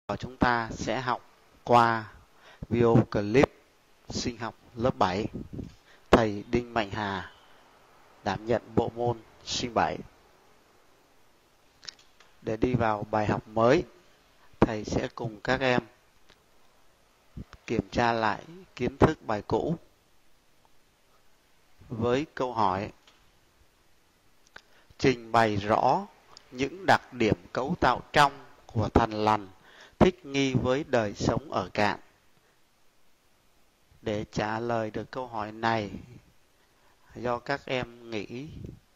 Chúng ta sẽ học qua video clip sinh học lớp 7. Thầy Đinh Mạnh Hà đảm nhận bộ môn sinh 7. Để đi vào bài học mới, thầy sẽ cùng các em kiểm tra lại kiến thức bài cũ với câu hỏi: trình bày rõ những đặc điểm cấu tạo trong của thằn lằn thích nghi với đời sống ở cạn. Để trả lời được câu hỏi này, do các em nghỉ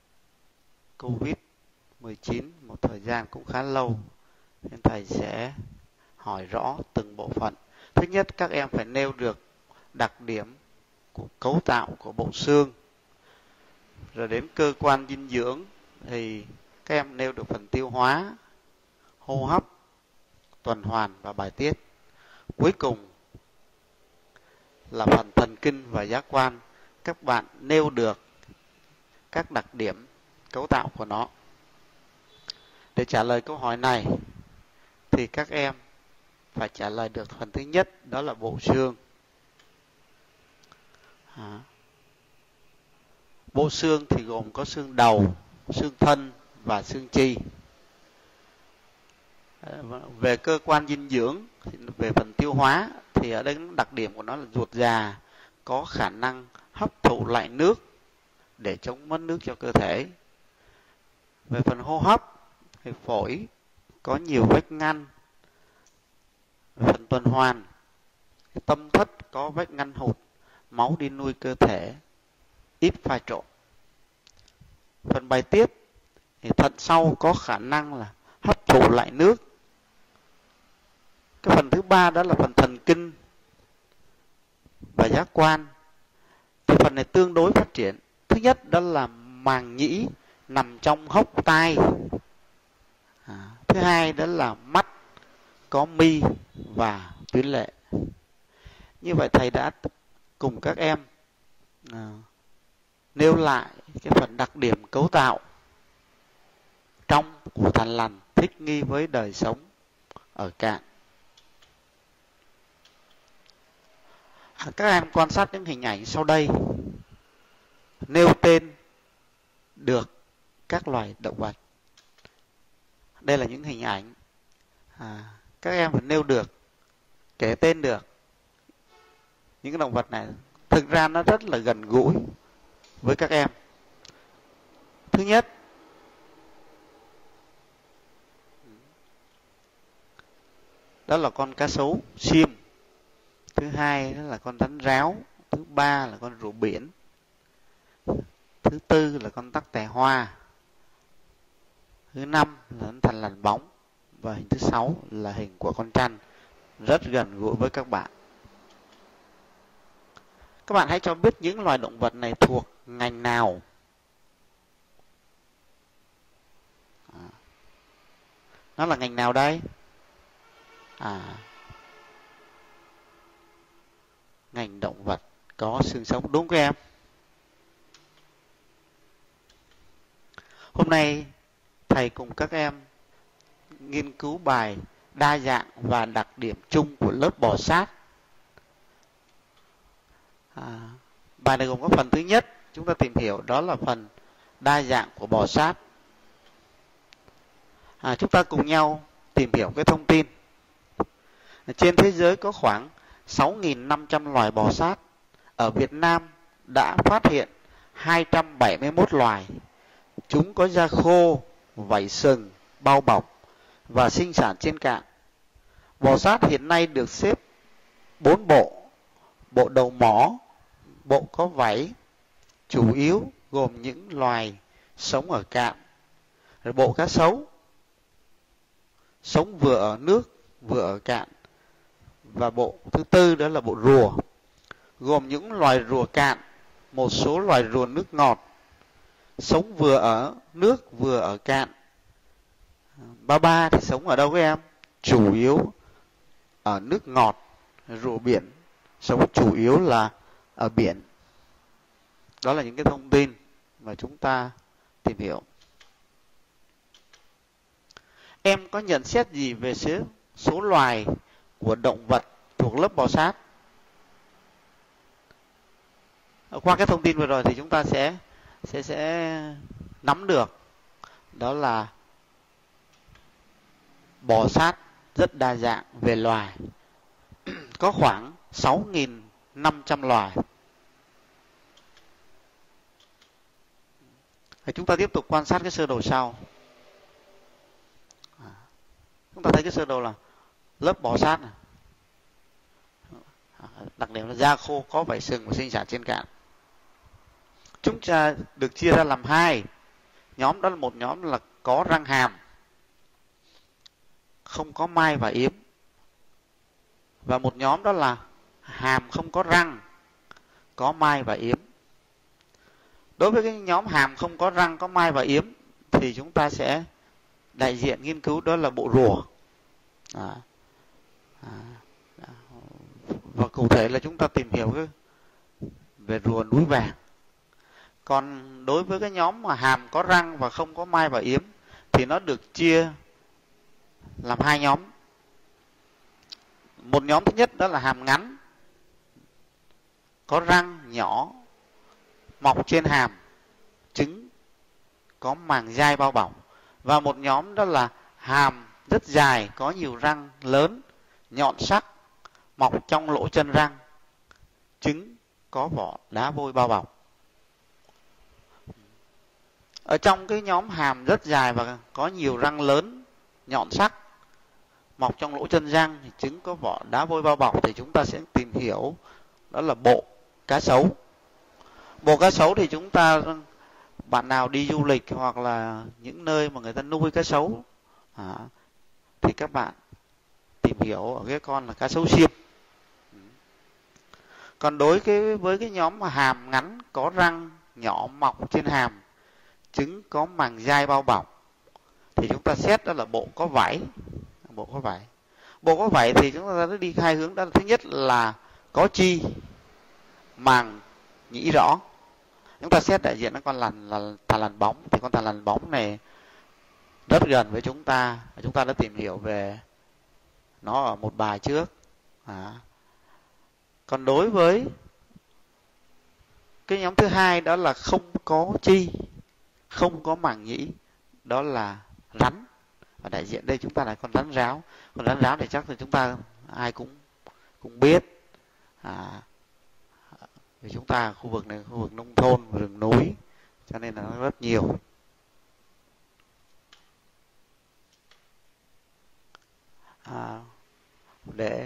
Covid-19 một thời gian cũng khá lâu, nên thầy sẽ hỏi rõ từng bộ phận. Thứ nhất, các em phải nêu được đặc điểm của cấu tạo của bộ xương. Rồi đến cơ quan dinh dưỡng thì các em nêu được phần tiêu hóa, hô hấp, tuần hoàn và bài tiết. Cuối cùng là phần thần kinh và giác quan. Các bạn nêu được các đặc điểm cấu tạo của nó. Để trả lời câu hỏi này thì các em phải trả lời được phần thứ nhất, đó là bộ xương. Bộ xương thì gồm có xương đầu, xương thân và xương chi. Về cơ quan dinh dưỡng, về phần tiêu hóa thì ở đây đặc điểm của nó là ruột già, có khả năng hấp thụ lại nước để chống mất nước cho cơ thể. Về phần hô hấp thì phổi có nhiều vách ngăn. Về phần tuần hoàn, tâm thất có vách ngăn hụt, máu đi nuôi cơ thể, ít pha trộn. Phần bài tiết thì thận sau có khả năng là hấp thụ lại nước. Cái phần thứ ba đó là phần thần kinh và giác quan. Thì phần này tương đối phát triển. Thứ nhất đó là màng nhĩ nằm trong hốc tai. Thứ hai đó là mắt có mi và tuyến lệ. Như vậy thầy đã cùng các em nêu lại cái phần đặc điểm cấu tạo trong của thằn lằn thích nghi với đời sống ở cạn. Các em quan sát những hình ảnh sau đây, nêu tên được các loài động vật. Đây là những hình ảnh. Các em phải nêu được, kể tên được những cái động vật này. Thực ra nó rất là gần gũi với các em. Thứ nhất, đó là con cá sấu xiêm. Thứ hai đó là con rắn ráo. Thứ ba là con rùa biển. Thứ tư là con tắc tè hoa. Thứ năm là con thằn lằn bóng. Và hình thứ sáu là hình của con trăn. Rất gần gũi với các bạn. Các bạn hãy cho biết những loài động vật này thuộc ngành nào. Nó là ngành nào đây? Ngành động vật có xương sống, đúng các em? Hôm nay thầy cùng các em nghiên cứu bài đa dạng và đặc điểm chung của lớp bò sát. Bài này gồm có phần thứ nhất, chúng ta tìm hiểu, đó là phần đa dạng của bò sát. Chúng ta cùng nhau tìm hiểu cái thông tin. Trên thế giới có khoảng 6.500 loài bò sát. Ở Việt Nam đã phát hiện 271 loài. Chúng có da khô, vảy sừng, bao bọc và sinh sản trên cạn. Bò sát hiện nay được xếp 4 bộ. Bộ đầu mỏ, bộ có vảy, chủ yếu gồm những loài sống ở cạn. Rồi bộ cá sấu, sống vừa ở nước vừa ở cạn. Và bộ thứ tư đó là bộ rùa, gồm những loài rùa cạn, một số loài rùa nước ngọt, sống vừa ở nước vừa ở cạn. Ba thì sống ở đâu các em? Chủ yếu ở nước ngọt. Rùa biển sống chủ yếu là ở biển. Đó là những cái thông tin mà chúng ta tìm hiểu. Em có nhận xét gì về số loài của động vật thuộc lớp bò sát. Qua cái thông tin vừa rồi thì chúng ta sẽ nắm được đó là bò sát rất đa dạng về loài, có khoảng 6.500 loài. Chúng ta tiếp tục quan sát cái sơ đồ sau. Chúng ta thấy cái sơ đồ là lớp bò sát này. Đặc điểm là da khô, có vảy sừng và sinh sản trên cạn. Chúng ta được chia ra làm hai nhóm, đó là một nhóm là có răng hàm, không có mai và yếm, và một nhóm đó là hàm không có răng, có mai và yếm. Đối với cái nhóm hàm không có răng, có mai và yếm thì chúng ta sẽ đại diện nghiên cứu đó là bộ rùa. Và cụ thể là chúng ta tìm hiểu về rùa núi vàng. Còn đối với cái nhóm mà hàm có răng và không có mai và yếm thì nó được chia làm hai nhóm. Một nhóm thứ nhất đó là hàm ngắn, có răng nhỏ, mọc trên hàm, trứng có màng dai bao bọc. Và một nhóm đó là hàm rất dài, có nhiều răng lớn, nhọn sắc, mọc trong lỗ chân răng, trứng có vỏ đá vôi bao bọc. Ở trong cái nhóm hàm rất dài và có nhiều răng lớn, nhọn sắc, mọc trong lỗ chân răng, thì trứng có vỏ đá vôi bao bọc, thì chúng ta sẽ tìm hiểu đó là bộ cá sấu. Bộ cá sấu thì chúng ta, bạn nào đi du lịch hoặc là những nơi mà người ta nuôi cá sấu thì các bạn tìm hiểu ở cái con là cá sấu xiêm. Còn với cái nhóm mà hàm ngắn, có răng nhỏ, mọc trên hàm, trứng có màng dai bao bọc, thì chúng ta xét đó là bộ có vảy. Bộ có vảy thì chúng ta đi hai hướng, đó là thứ nhất là có chi, màng nhĩ rõ. Chúng ta xét đại diện nó con thằn lằn bóng, thì con thằn lằn bóng này rất gần với chúng ta đã tìm hiểu về nó ở một bài trước. Còn đối với cái nhóm thứ hai đó là không có chi, không có màng nhĩ, đó là rắn. Và đại diện đây chúng ta là con rắn ráo. Con rắn ráo thì chắc là chúng ta ai cũng biết. Vì chúng ta khu vực này khu vực nông thôn, rừng núi, cho nên là nó rất nhiều. Để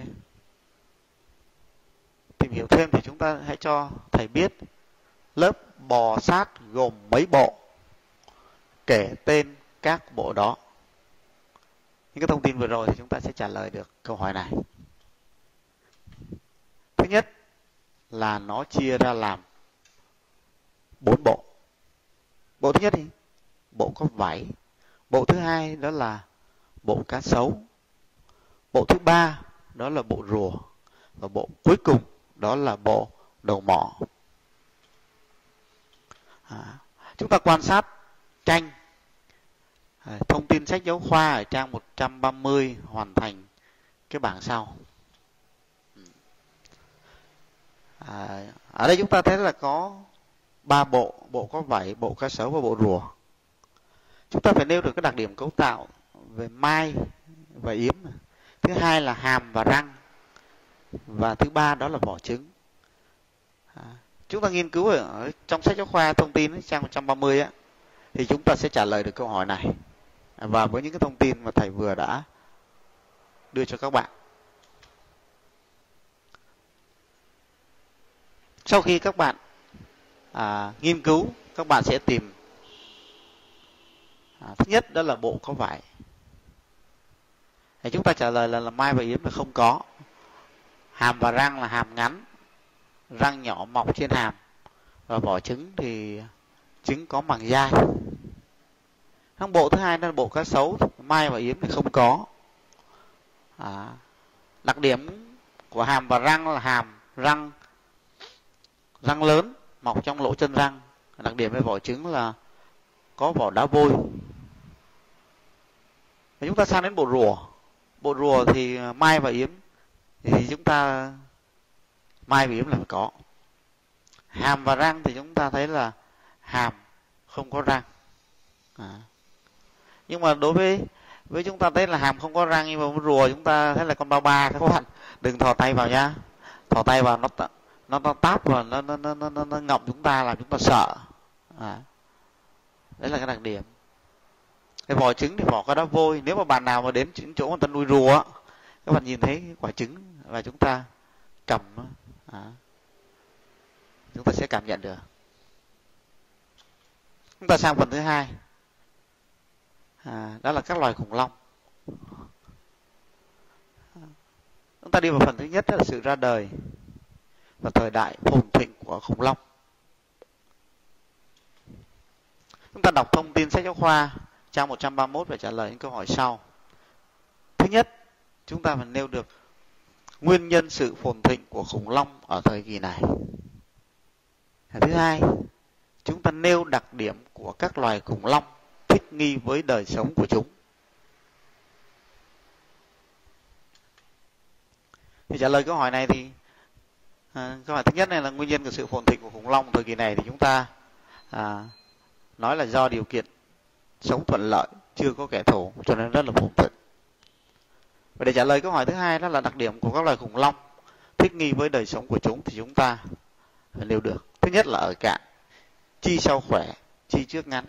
tìm hiểu thêm thì chúng ta hãy cho thầy biết lớp bò sát gồm mấy bộ, kể tên các bộ đó. Những cái thông tin vừa rồi thì chúng ta sẽ trả lời được câu hỏi này. Thứ nhất là nó chia ra làm 4 bộ. Bộ thứ nhất thì bộ có vảy. Bộ thứ hai đó là bộ cá sấu. Bộ thứ ba đó là bộ rùa. Và bộ cuối cùng đó là bộ đầu mỏ. Chúng ta quan sát tranh thông tin sách giáo khoa ở trang 130, hoàn thành cái bảng sau. Ở đây chúng ta thấy là có 3 bộ: bộ có vảy, bộ cá sấu và bộ rùa. Chúng ta phải nêu được cái đặc điểm cấu tạo về mai và yếm. Thứ hai là hàm và răng. Và thứ ba đó là vỏ trứng. Chúng ta nghiên cứu ở trong sách giáo khoa thông tin trang 130 á, thì chúng ta sẽ trả lời được câu hỏi này. Và với những cái thông tin mà thầy vừa đã đưa cho các bạn. Sau khi các bạn nghiên cứu, các bạn sẽ tìm thứ nhất đó là bộ có vảy. Thì chúng ta trả lời là mai và yếm là không có. Hàm và răng là hàm ngắn, răng nhỏ mọc trên hàm, và vỏ trứng thì trứng có màng dai. Bộ thứ hai đó là bộ cá sấu, mai và yếm thì không có. Đặc điểm của hàm và răng là răng lớn, mọc trong lỗ chân răng. Đặc điểm về vỏ trứng là có vỏ đá vôi. Và chúng ta sang đến bộ rùa. bộ rùa thì mai và yếm thì chúng ta mai và yếm là phải có. Hàm và răng thì chúng ta thấy là hàm không có răng. Nhưng mà đối với chúng ta thấy là hàm không có răng, nhưng mà con rùa chúng ta thấy là con ba ba các bạn, đừng thò tay vào nhá. Thò tay vào nó táp và nó ngậm chúng ta, làm chúng ta sợ. Đấy là cái đặc điểm. Cái vỏ trứng thì vỏ có đá vôi. Nếu mà bạn nào mà đến chỗ người ta nuôi rùa, các bạn nhìn thấy quả trứng và chúng ta cầm, chúng ta sẽ cảm nhận được. Chúng ta sang phần thứ hai, đó là các loài khủng long. Chúng ta đi vào phần thứ nhất, đó là sự ra đời và thời đại phồn thịnh của khủng long. Chúng ta đọc thông tin sách giáo khoa trang 131 và trả lời những câu hỏi sau. Thứ nhất, chúng ta phải nêu được nguyên nhân sự phồn thịnh của khủng long ở thời kỳ này. Thứ hai, chúng ta nêu đặc điểm của các loài khủng long thích nghi với đời sống của chúng. Thì trả lời câu hỏi này thì câu hỏi thứ nhất này là nguyên nhân của sự phồn thịnh của khủng long thời kỳ này, thì chúng ta nói là do điều kiện sống thuận lợi, chưa có kẻ thù cho nên rất là phồn thịnh. Và để trả lời câu hỏi thứ hai, đó là đặc điểm của các loài khủng long thích nghi với đời sống của chúng, thì chúng ta phải nêu được. Thứ nhất là ở cạn, chi sau khỏe, chi trước ngắn.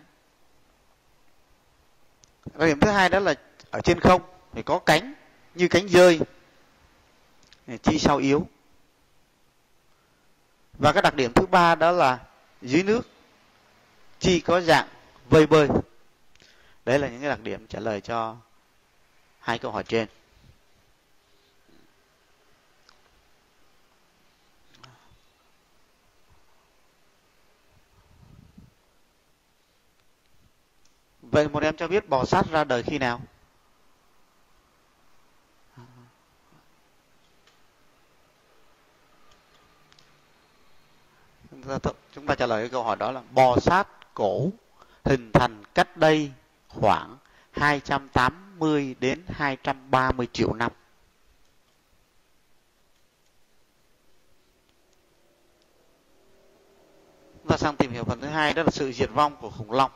Đặc điểm thứ hai đó là ở trên không thì có cánh như cánh dơi, chi sau yếu. Và cái đặc điểm thứ ba đó là dưới nước, chi có dạng vây bơi. Đấy là những cái đặc điểm trả lời cho hai câu hỏi trên. Vậy một em cho biết bò sát ra đời khi nào? Chúng ta trả lời cái câu hỏi đó là bò sát cổ hình thành cách đây khoảng 280 đến 230 triệu năm. Chúng ta sang tìm hiểu phần thứ hai, đó là sự diệt vong của khủng long.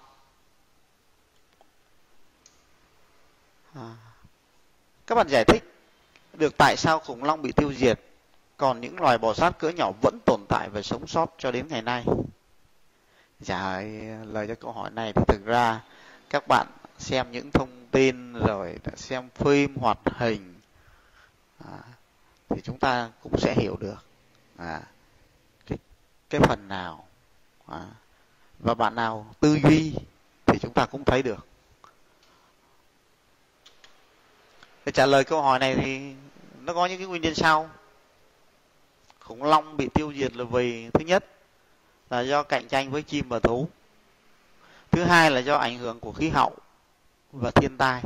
Các bạn giải thích được tại sao khủng long bị tiêu diệt, còn những loài bò sát cỡ nhỏ vẫn tồn tại và sống sót cho đến ngày nay. Trả lời cho câu hỏi này thì thực ra các bạn xem những thông tin rồi xem phim hoạt hình thì chúng ta cũng sẽ hiểu được cái phần nào, và bạn nào tư duy thì chúng ta cũng thấy được. Để trả lời câu hỏi này thì nó có những cái nguyên nhân sau. Khủng long bị tiêu diệt là vì thứ nhất là do cạnh tranh với chim và thú. Thứ hai là do ảnh hưởng của khí hậu và thiên tai.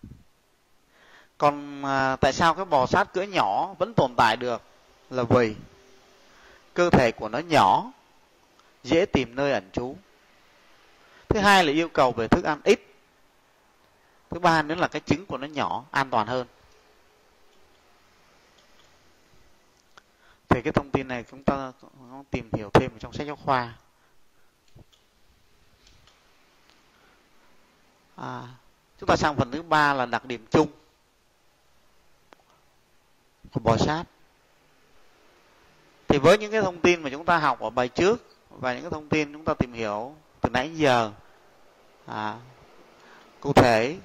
Còn tại sao cái bò sát cỡ nhỏ vẫn tồn tại được là vì cơ thể của nó nhỏ, dễ tìm nơi ẩn trú. Thứ hai là yêu cầu về thức ăn ít. Thứ ba nữa là cái trứng của nó nhỏ, an toàn hơn. Thì cái thông tin này chúng ta tìm hiểu thêm trong sách giáo khoa. Chúng ta sang phần thứ ba là đặc điểm chung của bò sát. Thì với những cái thông tin mà chúng ta học ở bài trước và những cái thông tin chúng ta tìm hiểu từ nãy đến giờ, cụ thể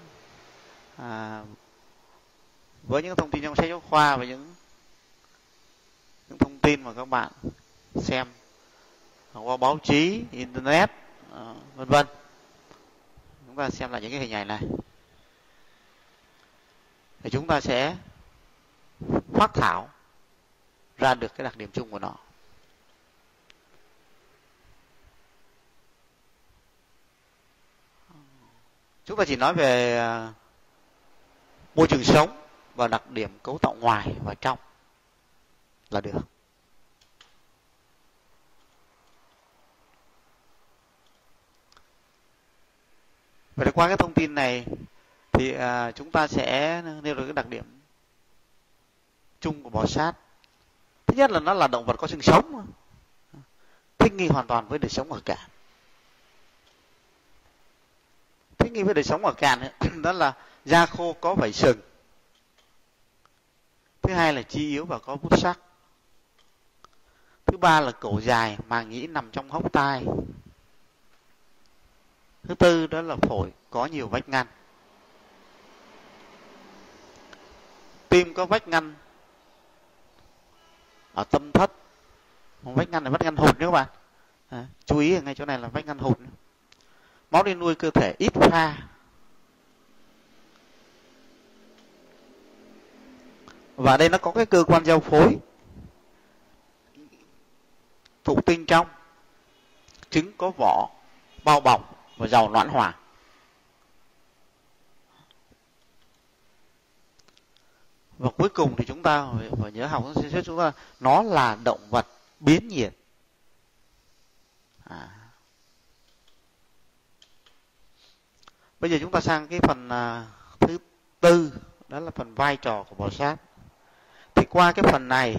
với những thông tin trong sách giáo khoa và những thông tin mà các bạn xem qua báo chí, internet, vân vân, chúng ta xem lại những cái hình ảnh này thì chúng ta sẽ phác thảo ra được cái đặc điểm chung của nó. Chúng ta chỉ nói về môi trường sống và đặc điểm cấu tạo ngoài và trong là được. Vậy qua cái thông tin này thì chúng ta sẽ nêu được cái đặc điểm chung của bò sát. Thứ nhất là nó là động vật có xương sống, thích nghi hoàn toàn với đời sống ở cạn. Thích nghi với đời sống ở cạn ấy, đó là da khô có vảy sừng. Thứ hai là chi yếu và có bút sắc. Thứ ba là cổ dài, màng nhĩ nằm trong hốc tai. Thứ tư đó là phổi có nhiều vách ngăn. Tim có vách ngăn ở tâm thất. Vách ngăn là vách ngăn hụt nhé các bạn. Chú ý ở ngay chỗ này là vách ngăn hụt. Máu đi nuôi cơ thể ít pha. Và đây nó có cái cơ quan giao phối. Thụ tinh trong. Trứng có vỏ bao bọc và giàu noãn hòa. Và cuối cùng thì chúng ta phải nhớ học chúng ta, nó là động vật biến nhiệt. Bây giờ chúng ta sang cái phần thứ tư, đó là phần vai trò của bò sát. Thì qua cái phần này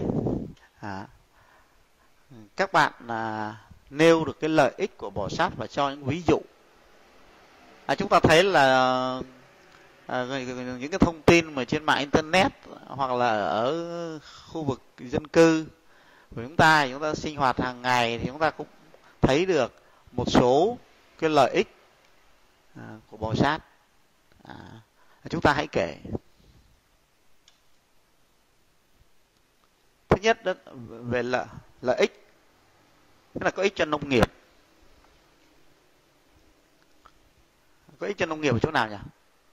các bạn nêu được cái lợi ích của bò sát và cho những ví dụ. Chúng ta thấy là những cái thông tin mà trên mạng internet hoặc là ở khu vực dân cư của chúng ta sinh hoạt hàng ngày thì chúng ta cũng thấy được một số cái lợi ích của bò sát. Chúng ta hãy kể. Thứ nhất đó, về lợi ích, tức là có ích cho nông nghiệp. Có ích cho nông nghiệp ở chỗ nào nhỉ?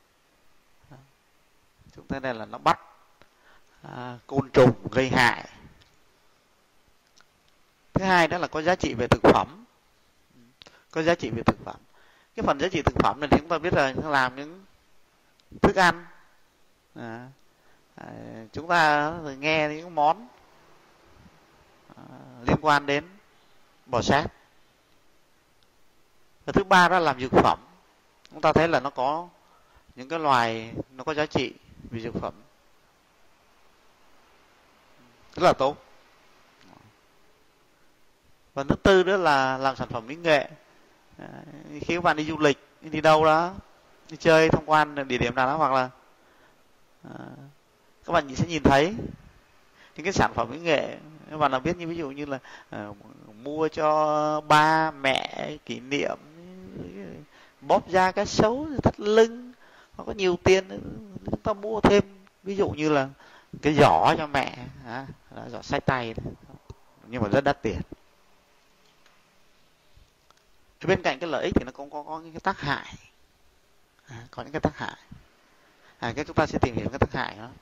Chúng ta đây là nó bắt côn trùng gây hại. Thứ hai đó là có giá trị về thực phẩm. Có giá trị về thực phẩm. Cái phần giá trị thực phẩm này thì chúng ta biết là làm những thức ăn. Chúng ta nghe những món liên quan đến bò sát. Và thứ ba đó là làm dược phẩm. Chúng ta thấy là nó có những cái loài nó có giá trị về dược phẩm rất là tốt. Và thứ tư đó là làm sản phẩm mỹ nghệ. Khi các bạn đi du lịch, đi đâu đó, đi chơi tham quan địa điểm nào đó, hoặc là các bạn sẽ nhìn thấy những cái sản phẩm mỹ nghệ. Các bạn nào biết, như ví dụ như là mua cho ba mẹ kỷ niệm, bóp da cá sấu thắt lưng, nó có nhiều tiền chúng ta mua thêm, ví dụ như là cái giỏ cho mẹ, giỏ xách tay đấy. Nhưng mà rất đắt tiền. Bên cạnh cái lợi ích thì nó cũng có những cái tác hại. Có những cái tác hại. Cái chúng ta sẽ tìm hiểu cái tác hại đó.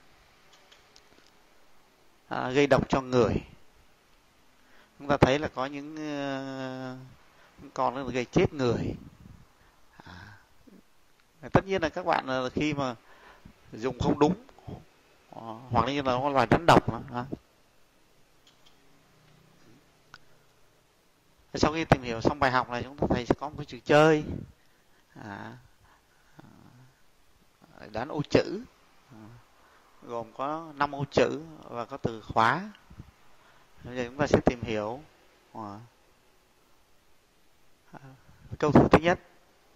Gây độc cho người. Chúng ta thấy là có những con nó gây chết người. Tất nhiên là các bạn khi mà dùng không đúng, hoặc như là nó loài rắn độc đó. Sau khi tìm hiểu xong bài học này, chúng ta thấy sẽ có một cái trò chơi đoán ô chữ, gồm có 5 ô chữ và có từ khóa. Bây giờ chúng ta sẽ tìm hiểu câu thử thứ nhất.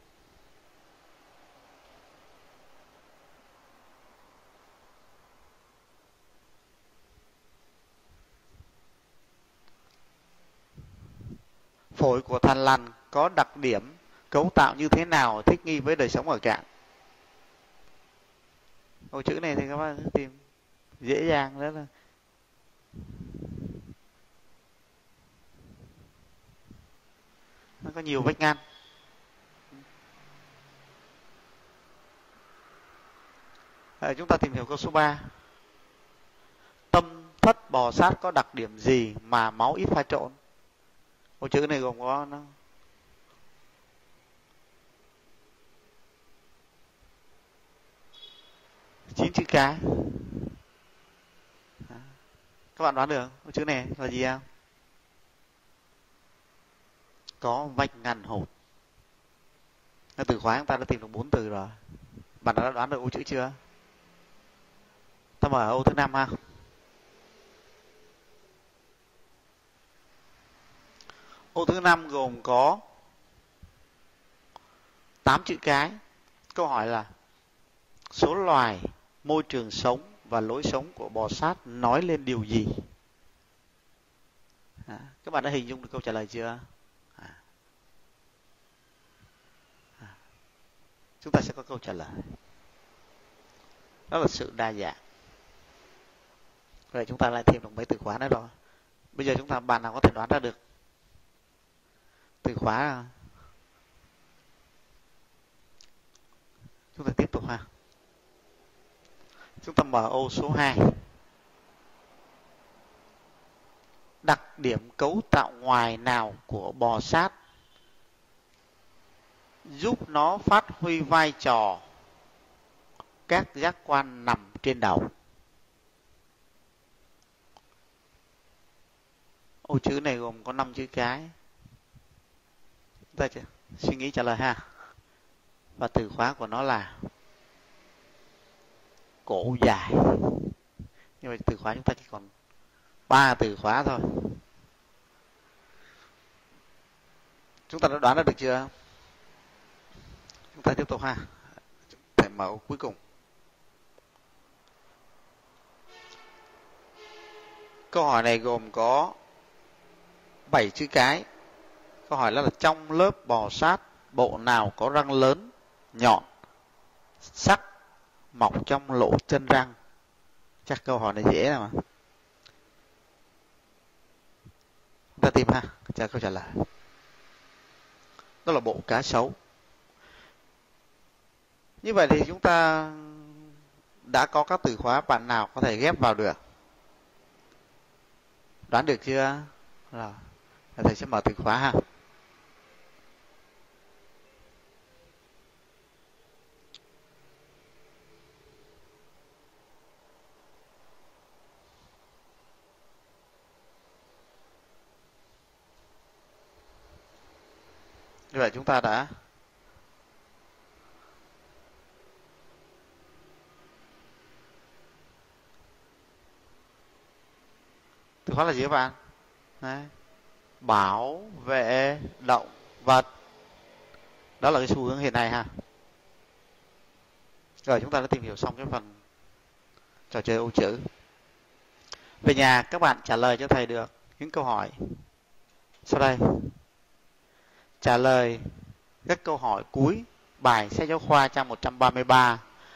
Phổi của thằn lằn có đặc điểm cấu tạo như thế nào thích nghi với đời sống ở cạn? Câu chữ này thì các bạn tìm dễ dàng, rất là nó có nhiều vách ngăn. Chúng ta tìm hiểu câu số 3. Tâm thất bò sát có đặc điểm gì mà máu ít pha trộn? Câu chữ này gồm có 9 chữ cái. Các bạn đoán được câu chữ này là gì không? Có vách ngăn hột. Từ khóa chúng ta đã tìm được 4 từ rồi. Bạn đã đoán được ô chữ chưa? Ta mở ô thứ 5 ha. Ô thứ 5 gồm có 8 chữ cái. Câu hỏi là số loài, môi trường sống và lối sống của bò sát nói lên điều gì? Các bạn đã hình dung được câu trả lời chưa? Chúng ta sẽ có câu trả lời. Đó là sự đa dạng. Vậy chúng ta lại thêm được mấy từ khóa nữa rồi. Bây giờ chúng ta bạn nào có thể đoán ra được từ khóa? Chúng ta tiếp tục ha. Chúng ta mở ô số 2. Đặc điểm cấu tạo ngoài nào của bò sát giúp nó phát huy vai trò các giác quan nằm trên đầu? Ô chữ này gồm có 5 chữ cái. Chúng ta suy nghĩ trả lời ha. Và từ khóa của nó là cổ dài. Nhưng mà từ khóa chúng ta chỉ còn 3 từ khóa thôi. Chúng ta đã đoán ra được chưa? Chúng ta tiếp tục ha. Phải mở ô cuối cùng. Câu hỏi này gồm có 7 chữ cái. Câu hỏi là trong lớp bò sát, bộ nào có răng lớn, nhọn, sắc, mọc trong lỗ chân răng? Chắc câu hỏi này dễ mà. Chúng ta tìm ha, chờ câu trả lời. Đó là bộ cá sấu. Như vậy thì chúng ta đã có các từ khóa, bạn nào có thể ghép vào được? Đoán được chưa? Rồi, thầy sẽ mở từ khóa ha. Như vậy chúng ta đã từ khóa là gì các bạn? Đấy. Bảo vệ động vật. Đó là cái xu hướng hiện nay ha. Rồi chúng ta đã tìm hiểu xong cái phần trò chơi ô chữ. Về nhà các bạn trả lời cho thầy được những câu hỏi sau đây. Trả lời các câu hỏi cuối bài sách giáo khoa trang 133.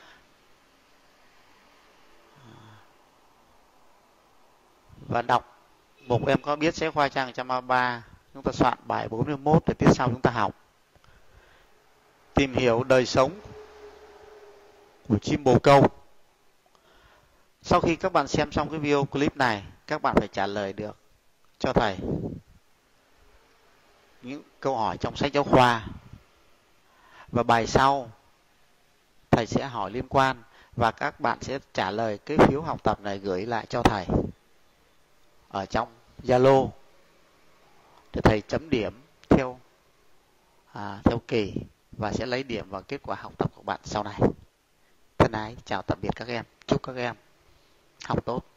Và đọc mục em có biết sách giáo khoa trang 133. Chúng ta soạn bài 41 để tiết sau chúng ta học. Tìm hiểu đời sống của chim bồ câu. Sau khi các bạn xem xong cái video clip này, các bạn phải trả lời được cho thầy những câu hỏi trong sách giáo khoa. Và bài sau thầy sẽ hỏi liên quan và các bạn sẽ trả lời cái phiếu học tập này gửi lại cho thầy ở trong Zalo để thầy chấm điểm theo kỳ và sẽ lấy điểm vào kết quả học tập của bạn sau này. Thân ái chào tạm biệt các em. Chúc các em học tốt.